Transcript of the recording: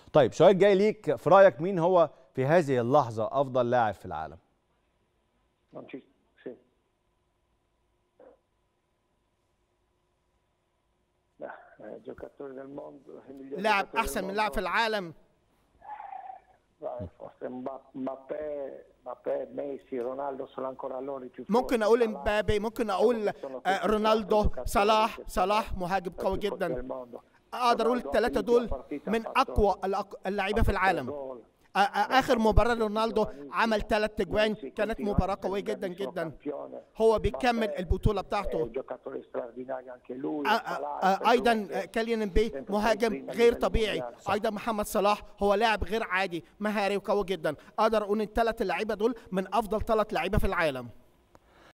طيب سؤال جاي ليك، في رايك مين هو في هذه اللحظه افضل لاعب في العالم؟ لاعب احسن من لاعب في العالم. ممكن اقول امبابي، ممكن اقول رونالدو، صلاح مهاجم قوي جدا. اقدر اقول الثلاثه دول من اقوى اللعيبه في العالم. اخر مباراه رونالدو عمل 3 اجوان، كانت مباراه قويه جدا جدا. هو بيكمل البطوله بتاعته. ايضا كيليان امبابي مهاجم غير طبيعي. ايضا محمد صلاح هو لاعب غير عادي، مهاري وقوي جدا. اقدر اقول ان الثلاث لعيبه دول من افضل 3 لعيبه في العالم.